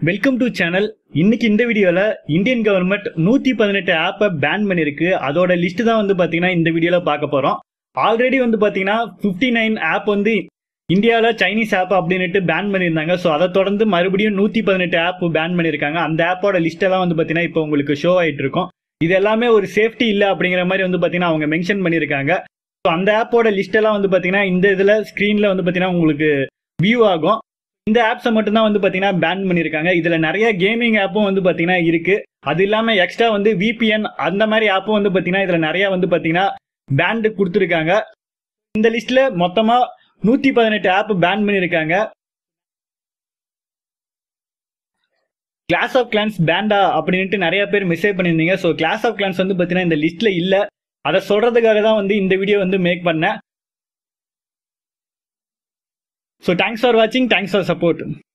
Welcome to channel. இன்னைக்கு இந்த வீடியோல இந்தியன் கவர்மெண்ட் 118 ஆப்பை பேன் பண்ணிருக்கு. அதோட லிஸ்ட் தான் வந்து பாத்தீங்கன்னா இந்த வீடியோல பார்க்க போறோம். ஆல்ரெடி வந்து பாத்தீங்கன்னா 59 ஆப் வந்து இந்தியாவில் சைனீஸ் ஆப் அப்படின்ட்டு பேன் பண்ணியிருந்தாங்க. ஸோ அதை தொடர்ந்து மறுபடியும் 118 ஆப் பேன் பண்ணியிருக்காங்க. அந்த ஆப்போட லிஸ்ட் எல்லாம் வந்து பாத்தீங்கன்னா இப்போ உங்களுக்கு ஷோ ஆயிட்டு இருக்கும். இது எல்லாமே ஒரு சேஃப்டி இல்லை அப்படிங்கிற மாதிரி வந்து பாத்தீங்கன்னா அவங்க மென்ஷன் பண்ணியிருக்காங்க. ஸோ அந்த ஆப்போட லிஸ்ட் எல்லாம் வந்து பாத்தீங்கன்னா இந்த இதுல ஸ்கிரீன்ல வந்து பாத்தீங்கன்னா உங்களுக்கு வியூ ஆகும். இந்த ஆப்ஸை மட்டும் தான் வந்து பாத்தீங்கன்னா பேன் பண்ணியிருக்காங்க. இதுல நிறைய கேமிங் ஆப்பும் வந்து பாத்தீங்கன்னா இருக்கு. அது இல்லாம எக்ஸ்ட்ரா வந்து VPN அந்த மாதிரி ஆப்பும் வந்து பாத்தீங்கன்னா இதுல நிறைய வந்து பாத்தீங்கன்னா பேன் கொடுத்துருக்காங்க. இந்த லிஸ்ட்ல மொத்தமா 118 ஆப் பேன் பண்ணியிருக்காங்க. கிளாஷ் ஆஃப் கிளான்ஸ் பேண்டா அப்படின்ட்டு நிறைய பேர் மெசேஜ் பண்ணியிருந்தீங்க. ஸோ கிளாஷ் ஆஃப் கிளான்ஸ் வந்து பாத்தீங்கன்னா இந்த லிஸ்ட்ல இல்ல. அதை சொல்றதுக்காக தான் வந்து இந்த வீடியோ வந்து மேக் பண்ணேன். So thanks for watching, thanks for support.